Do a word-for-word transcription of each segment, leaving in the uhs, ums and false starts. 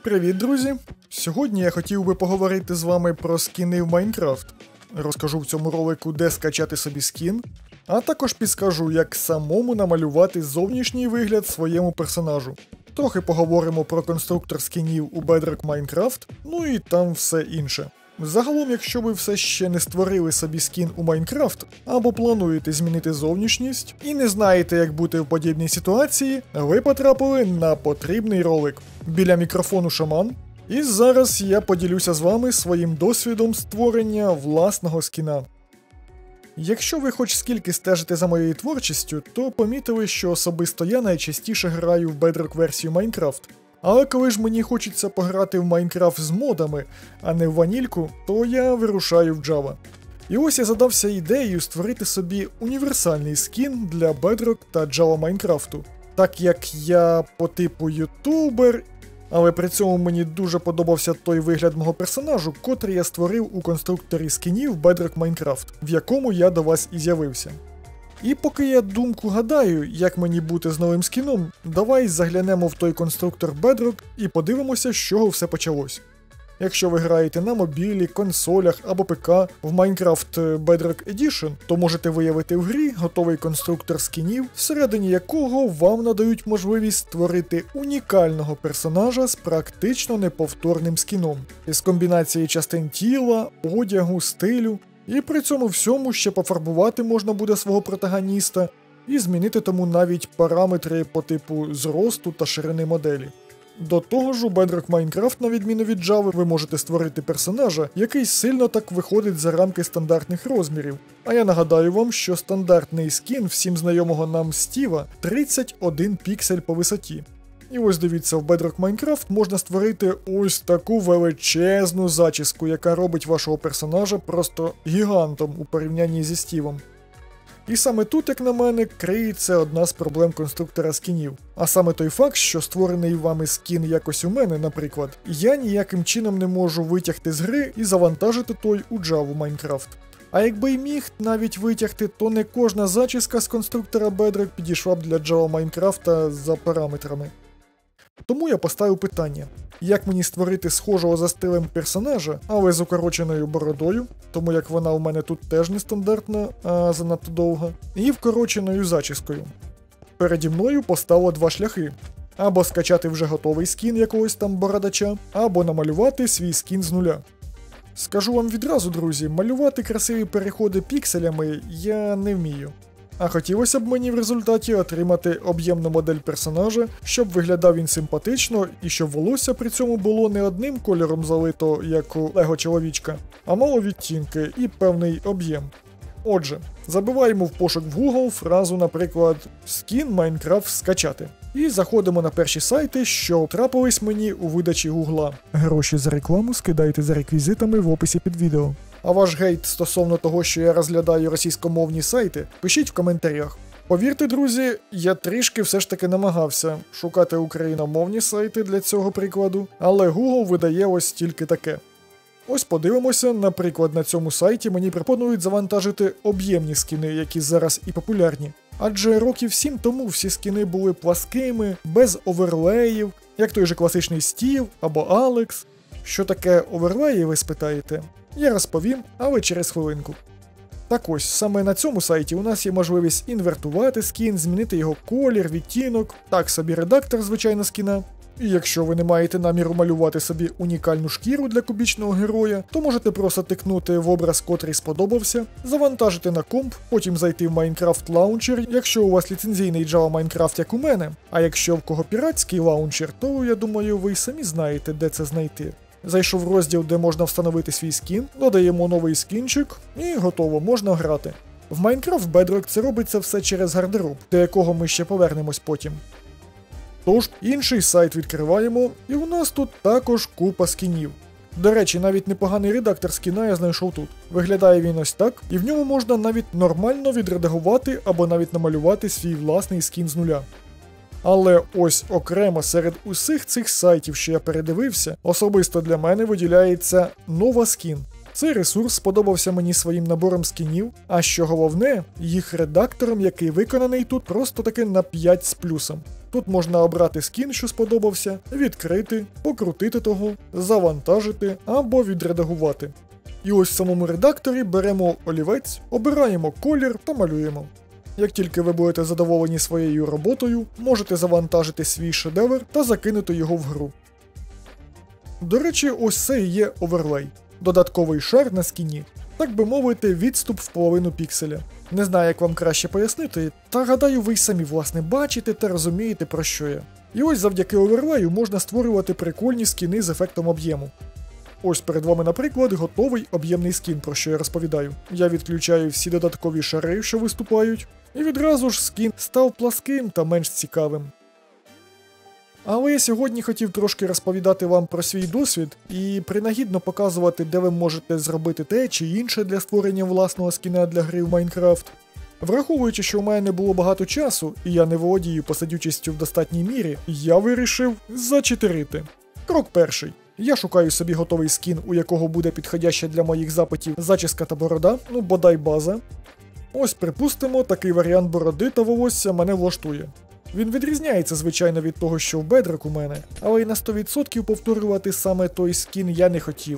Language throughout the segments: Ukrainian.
Привіт, друзі! Сьогодні я хотів би поговорити з вами про скіни в Майнкрафт. Розкажу в цьому ролику, де скачати собі скін, а також підскажу, як самому намалювати зовнішній вигляд своєму персонажу. Трохи поговоримо про конструктор скінів у Bedrock Minecraft, ну і там все інше. Загалом, якщо ви все ще не створили собі скін у Майнкрафт, або плануєте змінити зовнішність, і не знаєте, як бути в подібній ситуації, ви потрапили на потрібний ролик. Біля мікрофону Шаман, і зараз я поділюся з вами своїм досвідом створення власного скіна. Якщо ви хоч скільки стежите за моєю творчістю, то помітили, що особисто я найчастіше граю в Bedrock версію Майнкрафт. Але коли ж мені хочеться пограти в Майнкрафт з модами, а не в ванільку, то я вирушаю в Java. І ось я задався ідеєю створити собі універсальний скін для Bedrock та Java Майнкрафту. Так як я по типу ютубер, але при цьому мені дуже подобався той вигляд мого персонажу, котрий я створив у конструкторі скінів Bedrock Minecraft, в якому я до вас і з'явився. І поки я думку гадаю, як мені бути з новим скіном, давай заглянемо в той конструктор Bedrock і подивимося, з чого все почалось. Якщо ви граєте на мобілі, консолях або ПК в Minecraft Bedrock Edition, то можете виявити в грі готовий конструктор скінів, всередині якого вам надають можливість створити унікального персонажа з практично неповторним скіном, із комбінації частин тіла, одягу, стилю. І при цьому всьому ще пофарбувати можна буде свого протагоніста і змінити тому навіть параметри по типу зросту та ширини моделі. До того ж, у Bedrock Minecraft, на відміну від Java, ви можете створити персонажа, який сильно так виходить за рамки стандартних розмірів. А я нагадаю вам, що стандартний скін всім знайомого нам Стіва тридцять один піксель по висоті. І ось дивіться, в Bedrock Minecraft можна створити ось таку величезну зачіску, яка робить вашого персонажа просто гігантом у порівнянні зі Стівом. І саме тут, як на мене, криється одна з проблем конструктора скінів. А саме той факт, що створений вами скін якось у мене, наприклад, я ніяким чином не можу витягти з гри і завантажити той у Java Minecraft. А якби й міг навіть витягти, то не кожна зачіска з конструктора Bedrock підійшла б для Java Minecraft за параметрами. Тому я поставив питання, як мені створити схожого за стилем персонажа, але з укороченою бородою, тому як вона у мене тут теж не стандартна, а занадто довга, і вкороченою зачіскою. Переді мною постало два шляхи. Або скачати вже готовий скін якогось там бородача, або намалювати свій скін з нуля. Скажу вам відразу, друзі, малювати красиві переходи пікселями я не вмію. А хотілося б мені в результаті отримати об'ємну модель персонажа, щоб виглядав він симпатично і щоб волосся при цьому було не одним кольором залито, як у Лего чоловічка, а мало відтінки і певний об'єм. Отже, забиваємо в пошук в Google фразу, наприклад, «Скін Майнкрафт скачати». І заходимо на перші сайти, що трапились мені у видачі Гугла. Гроші за рекламу скидайте за реквізитами в описі під відео. А ваш гейт стосовно того, що я розглядаю російськомовні сайти, пишіть в коментарях. Повірте, друзі, я трішки все ж таки намагався шукати україномовні сайти для цього прикладу, але Google видає ось тільки таке. Ось подивимося, наприклад, на цьому сайті мені пропонують завантажити об'ємні скіни, які зараз і популярні. Адже років сім тому всі скіни були пласкими, без оверлеїв, як той же класичний Стів або Алекс. Що таке оверлеї, ви спитаєте? Я розповім, але через хвилинку. Так ось, саме на цьому сайті у нас є можливість інвертувати скін, змінити його колір, відтінок, так собі редактор, звичайно, скіна. І якщо ви не маєте наміру малювати собі унікальну шкіру для кубічного героя, то можете просто тикнути в образ, котрий сподобався, завантажити на комп, потім зайти в Minecraft Launcher, якщо у вас ліцензійний Java Minecraft, як у мене, а якщо в кого піратський лаунчер, то, я думаю, ви й самі знаєте, де це знайти. Зайшов в розділ, де можна встановити свій скін, додаємо новий скінчик і готово, можна грати. В Minecraft Bedrock це робиться все через гардероб, до якого ми ще повернемось потім. Тож, інший сайт відкриваємо, і у нас тут також купа скінів. До речі, навіть непоганий редактор скіна я знайшов тут. Виглядає він ось так, і в ньому можна навіть нормально відредагувати або навіть намалювати свій власний скін з нуля. Але ось окремо серед усіх цих сайтів, що я передивився, особисто для мене виділяється Nova Skin. Цей ресурс сподобався мені своїм набором скінів, а що головне, їх редактором, який виконаний тут просто таки на п'ять з плюсом. Тут можна обрати скін, що сподобався, відкрити, покрутити того, завантажити або відредагувати. І ось в самому редакторі беремо олівець, обираємо колір та малюємо. Як тільки ви будете задоволені своєю роботою, можете завантажити свій шедевр та закинути його в гру. До речі, ось це і є оверлей. Додатковий шар на скіні. Так би мовити, відступ в половину пікселя. Не знаю, як вам краще пояснити, та гадаю, ви й самі власне бачите та розумієте, про що я. І ось завдяки оверлею можна створювати прикольні скіни з ефектом об'єму. Ось перед вами, наприклад, готовий об'ємний скін, про що я розповідаю. Я відключаю всі додаткові шари, що виступають, і відразу ж скін став пласким та менш цікавим. Але я сьогодні хотів трошки розповідати вам про свій досвід і принагідно показувати, де ви можете зробити те чи інше для створення власного скіна для гри в Майнкрафт. Враховуючи, що у мене не було багато часу, і я не володію посадючістю в достатній мірі, я вирішив зачитерити. Крок перший. Я шукаю собі готовий скін, у якого буде підходяща для моїх запитів зачіска та борода, ну бодай база. Ось, припустимо, такий варіант бороди та волосся мене влаштує. Він відрізняється, звичайно, від того, що в Bedrock у мене, але й на сто відсотків повторювати саме той скін я не хотів.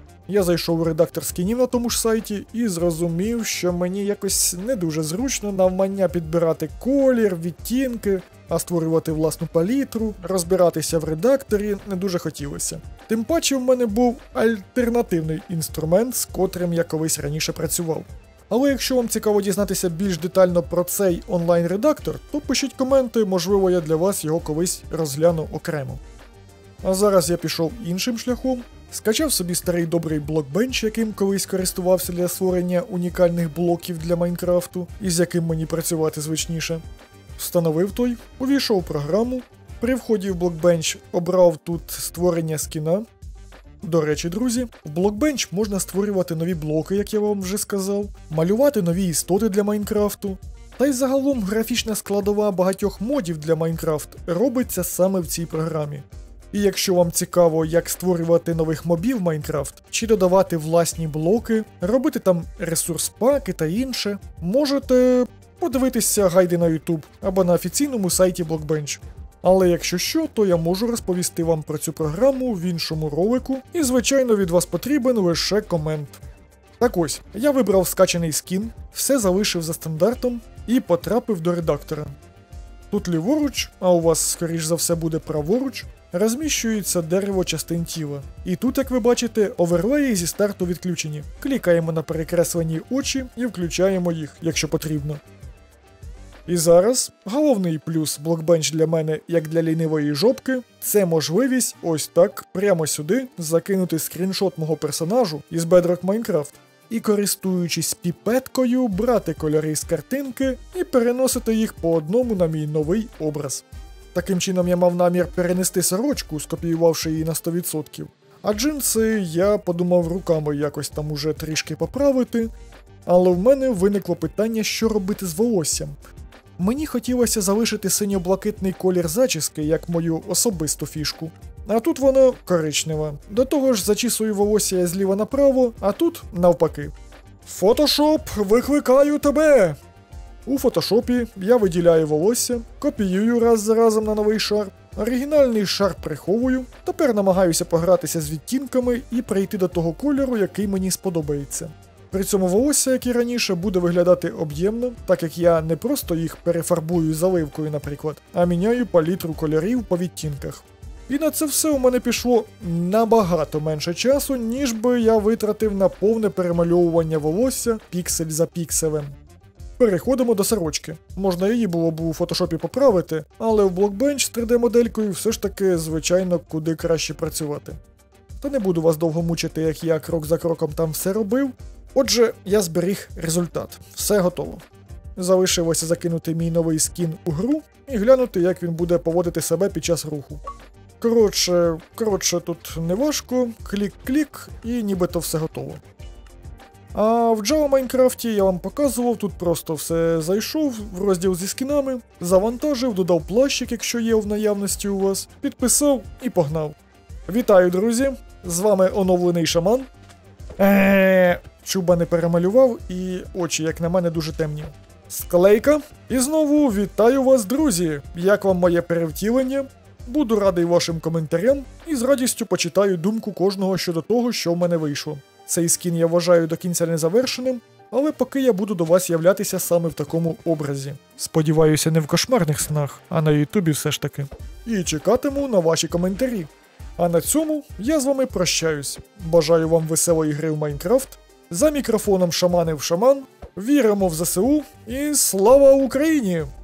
Я зайшов у редактор скінів на тому ж сайті і зрозумів, що мені якось не дуже зручно навмання підбирати колір, відтінки, а створювати власну палітру, розбиратися в редакторі не дуже хотілося. Тим паче в мене був альтернативний інструмент, з котрим я колись раніше працював. Але якщо вам цікаво дізнатися більш детально про цей онлайн-редактор, то пишіть коменти, можливо я для вас його колись розгляну окремо. А зараз я пішов іншим шляхом, скачав собі старий добрий блокбенч, яким колись користувався для створення унікальних блоків для Майнкрафту, із яким мені працювати звичніше. Встановив той, увійшов в програму, при вході в блокбенч обрав тут створення скіна. До речі, друзі, в Blockbench можна створювати нові блоки, як я вам вже сказав, малювати нові істоти для Майнкрафту, та й загалом графічна складова багатьох модів для Майнкрафт робиться саме в цій програмі. І якщо вам цікаво, як створювати нових мобів в Майнкрафт, чи додавати власні блоки, робити там ресурс-паки та інше, можете подивитися гайди на YouTube або на офіційному сайті Blockbench. Але якщо що, то я можу розповісти вам про цю програму в іншому ролику, і звичайно від вас потрібен лише комент. Так ось, я вибрав скачаний скін, все залишив за стандартом і потрапив до редактора. Тут ліворуч, а у вас скоріш за все буде праворуч, розміщується дерево частин тіла. І тут, як ви бачите, оверлеї зі старту відключені. Клікаємо на перекреслені очі і включаємо їх, якщо потрібно. І зараз головний плюс Blockbench для мене, як для лінивої жопки, це можливість ось так прямо сюди закинути скріншот мого персонажу із Bedrock Minecraft і, користуючись піпеткою, брати кольори з картинки і переносити їх по одному на мій новий образ. Таким чином я мав намір перенести сорочку, скопіювавши її на сто відсотків, а джинси я подумав руками якось там уже трішки поправити, але в мене виникло питання, що робити з волоссям. Мені хотілося залишити синьо-блакитний колір зачіски, як мою особисту фішку. А тут воно коричневе. До того ж зачісую волосся я зліва направо, а тут навпаки. Фотошоп, викликаю тебе! У фотошопі я виділяю волосся, копіюю раз за разом на новий шар, оригінальний шар приховую, тепер намагаюся погратися з відтінками і прийти до того кольору, який мені сподобається. При цьому волосся, як і раніше, буде виглядати об'ємно, так як я не просто їх перефарбую заливкою, наприклад, а міняю палітру кольорів по відтінках. І на це все у мене пішло набагато менше часу, ніж би я витратив на повне перемальовування волосся піксель за пікселем. Переходимо до сорочки. Можна її було б у фотошопі поправити, але в Blockbench з три де-моделькою все ж таки, звичайно, куди краще працювати. Та не буду вас довго мучити, як я крок за кроком там все робив. Отже, я зберіг результат. Все готово. Залишилося закинути мій новий скін у гру і глянути, як він буде поводити себе під час руху. Коротше, коротше тут не важко, клік-клік і нібито все готово. А в Java Майнкрафті я вам показував, тут просто все зайшов в розділ зі скінами, завантажив, додав плащик, якщо є в наявності у вас, підписав і погнав. Вітаю, друзі! З вами оновлений шаман. Еee, чуба не перемалював і очі, як на мене, дуже темні. Склейка. І знову вітаю вас, друзі! Як вам моє перевтілення? Буду радий вашим коментарям і з радістю почитаю думку кожного щодо того, що в мене вийшло. Цей скін я вважаю до кінця незавершеним, але поки я буду до вас являтися саме в такому образі. Сподіваюся, не в кошмарних снах, а на ютубі все ж таки. І чекатиму на ваші коментарі. А на цьому я з вами прощаюсь. Бажаю вам веселої гри в Майнкрафт. За мікрофоном шаманив шаман. Віримо в ЗСУ і слава Україні!